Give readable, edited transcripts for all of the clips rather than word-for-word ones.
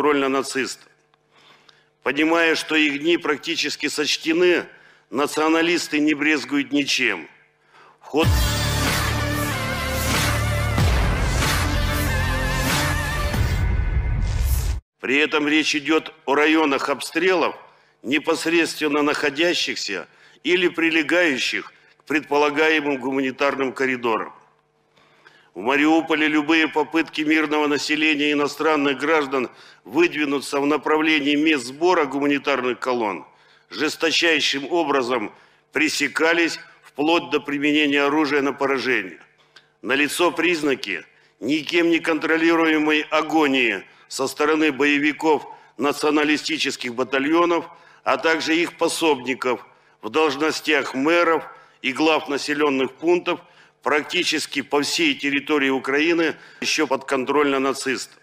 подконтрольно нацистам. Понимая, что их дни практически сочтены, националисты не брезгуют ничем. При этом речь идет о районах обстрелов, непосредственно находящихся или прилегающих к предполагаемым гуманитарным коридорам. В Мариуполе любые попытки мирного населения и иностранных граждан выдвинуться в направлении мест сбора гуманитарных колонн жесточайшим образом пресекались вплоть до применения оружия на поражение. Налицо признаки никем не контролируемой агонии со стороны боевиков националистических батальонов, а также их пособников в должностях мэров и глав населенных пунктов практически по всей территории Украины еще подконтрольно нацистам.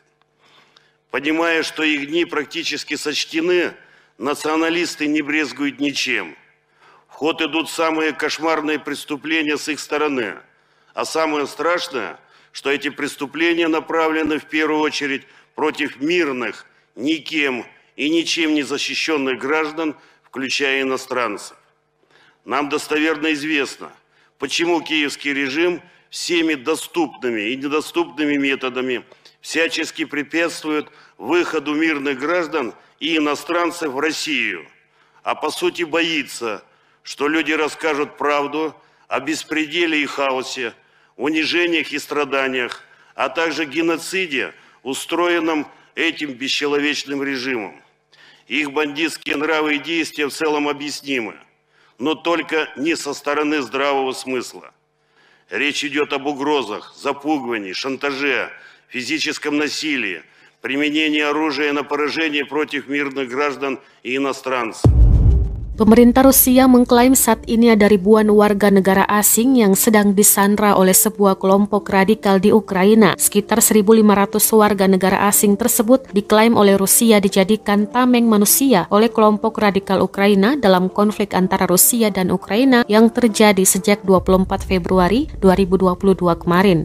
Понимая, что их дни практически сочтены, националисты не брезгуют ничем. В ход идут самые кошмарные преступления с их стороны. А самое страшное, что эти преступления направлены в первую очередь против мирных, никем и ничем не защищенных граждан, включая иностранцев. Нам достоверно известно, почему киевский режим всеми доступными и недоступными методами всячески препятствует выходу мирных граждан и иностранцев в Россию, а по сути боится, что люди расскажут правду о беспределе и хаосе, унижениях и страданиях, а также геноциде, устроенном этим бесчеловечным режимом. Их бандитские нравы и действия в целом объяснимы, но только не со стороны здравого смысла. Речь идет об угрозах, запугивании, шантаже, физическом насилии, применении оружия на поражение против мирных граждан и иностранцев. Pemerintah Rusia mengklaim saat ini ada ribuan warga negara asing yang sedang disandra oleh sebuah kelompok radikal di Ukraina. Sekitar 1.500 warga negara asing tersebut diklaim oleh Rusia dijadikan tameng manusia oleh kelompok radikal Ukraina dalam konflik antara Rusia dan Ukraina yang terjadi sejak 24 Februari 2022 kemarin.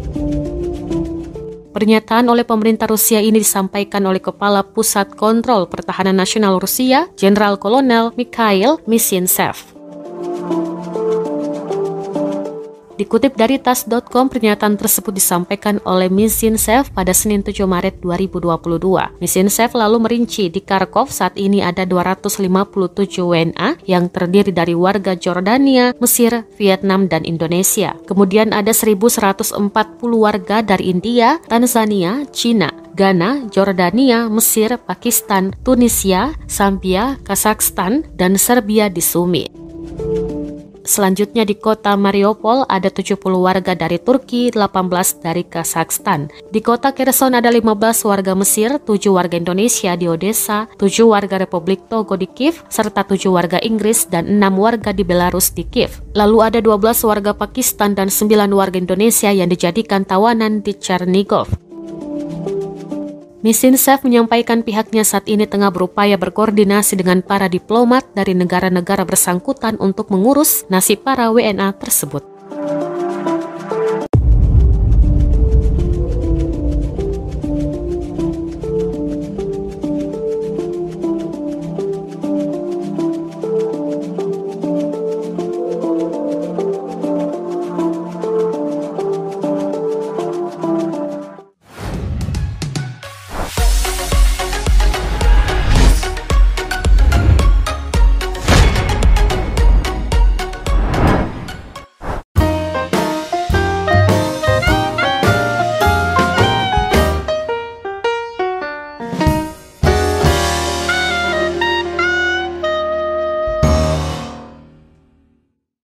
Pernyataan oleh pemerintah Rusia ini disampaikan oleh Kepala Pusat Kontrol Pertahanan Nasional Rusia, Jenderal Kolonel Mikhail Mizintsev. Dikutip dari tas.com, pernyataan tersebut disampaikan oleh Mizintsev pada Senin 7 Maret 2022. Mizintsev lalu merinci di Kharkov saat ini ada 257 WNA yang terdiri dari warga Jordania, Mesir, Vietnam, dan Indonesia. Kemudian ada 1.140 warga dari India, Tanzania, Cina, Ghana, Jordania, Mesir, Pakistan, Tunisia, Zambia, Kazakhstan, dan Serbia di Sumi. Selanjutnya di kota Mariupol ada 70 warga dari Turki, 18 dari Kazakhstan. Di kota Kherson ada 15 warga Mesir, 7 warga Indonesia di Odessa, 7 warga Republik Togo di Kiev, serta 7 warga Inggris dan 6 warga di Belarus di Kiev. Lalu ada 12 warga Pakistan dan 9 warga Indonesia yang dijadikan tawanan di Chernigov. Mizintsev menyampaikan pihaknya saat ini tengah berupaya berkoordinasi dengan para diplomat dari negara-negara bersangkutan untuk mengurus nasib para WNA tersebut.